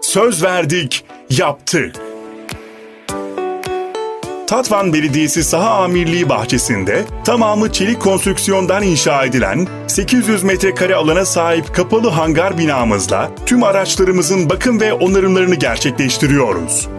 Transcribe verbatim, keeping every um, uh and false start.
Söz verdik, yaptık. Tatvan Belediyesi Saha Amirliği bahçesinde tamamı çelik konstrüksiyondan inşa edilen sekiz yüz metrekare alana sahip kapalı hangar binamızla tüm araçlarımızın bakım ve onarımlarını gerçekleştiriyoruz.